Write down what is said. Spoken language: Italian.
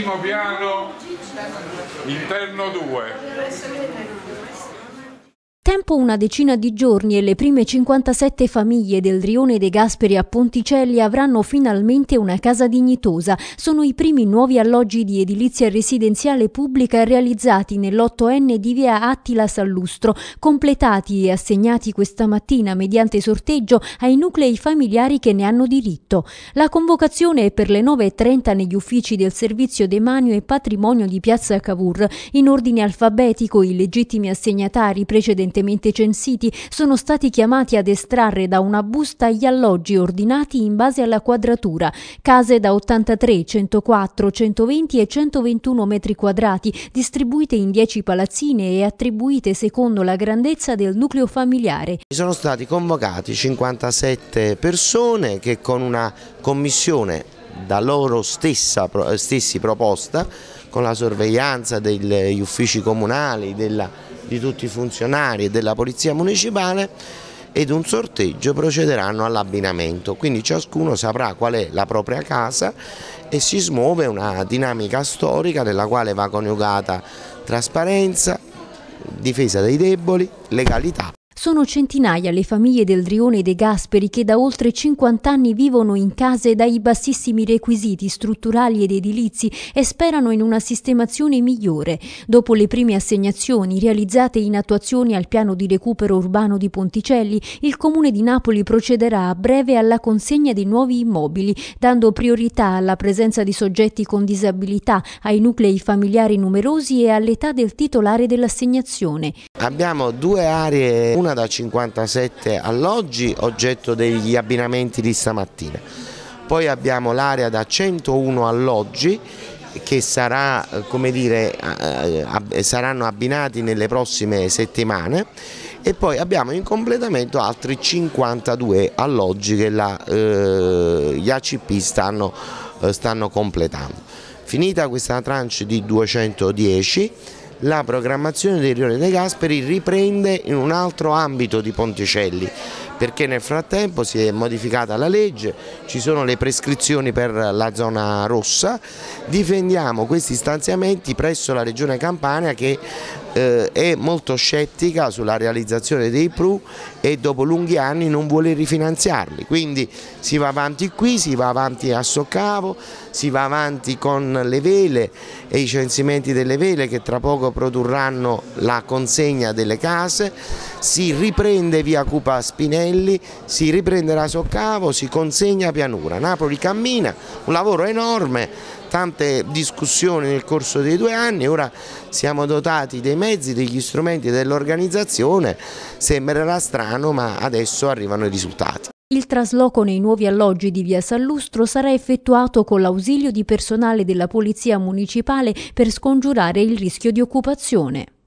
primo piano, interno 2. Tempo una decina di giorni e le prime 57 famiglie del Rione De Gasperi a Ponticelli avranno finalmente una casa dignitosa. Sono i primi nuovi alloggi di edilizia residenziale pubblica realizzati nell'8N di via Attila Sallustro, completati e assegnati questa mattina mediante sorteggio ai nuclei familiari che ne hanno diritto. La convocazione è per le 9:30 negli uffici del Servizio Demanio e Patrimonio di Piazza Cavour. In ordine alfabetico i legittimi assegnatari precedentemente censiti sono stati chiamati ad estrarre da una busta gli alloggi ordinati in base alla quadratura, case da 83, 104, 120 e 121 metri quadrati, distribuite in 10 palazzine e attribuite secondo la grandezza del nucleo familiare. Sono stati convocati 57 persone che con una commissione da loro stessi proposta, con la sorveglianza degli uffici comunali, di tutti i funzionari e della Polizia Municipale, ed un sorteggio procederanno all'abbinamento, quindi ciascuno saprà qual è la propria casa e si smuove una dinamica storica nella quale va coniugata trasparenza, difesa dei deboli, legalità. Sono centinaia le famiglie del Rione De Gasperi che da oltre 50 anni vivono in case dai bassissimi requisiti strutturali ed edilizi e sperano in una sistemazione migliore. Dopo le prime assegnazioni realizzate in attuazione al piano di recupero urbano di Ponticelli, il Comune di Napoli procederà a breve alla consegna dei nuovi immobili, dando priorità alla presenza di soggetti con disabilità, ai nuclei familiari numerosi e all'età del titolare dell'assegnazione. Abbiamo due aree, una da 57 alloggi, oggetto degli abbinamenti di stamattina. Poi abbiamo l'area da 101 alloggi che sarà, come dire, saranno abbinati nelle prossime settimane, e poi abbiamo in completamento altri 52 alloggi che gli ACP stanno completando. Finita questa tranche di 210, la programmazione del Rione De Gasperi riprende in un altro ambito di Ponticelli, perché nel frattempo si è modificata la legge, ci sono le prescrizioni per la zona rossa, difendiamo questi stanziamenti presso la Regione Campania che è molto scettica sulla realizzazione dei PRU e dopo lunghi anni non vuole rifinanziarli, quindi si va avanti qui, si va avanti a Soccavo, si va avanti con le vele e i censimenti delle vele che tra poco produrranno la consegna delle case, si riprende via Cupa Spinelli, si riprenderà Soccavo, si consegna Pianura. Napoli cammina, un lavoro enorme, tante discussioni nel corso dei 2 anni, ora siamo dotati dei mezzi, degli strumenti, dell'organizzazione, sembrerà strano ma adesso arrivano i risultati. Il trasloco nei nuovi alloggi di via Sallustro sarà effettuato con l'ausilio di personale della Polizia Municipale per scongiurare il rischio di occupazione.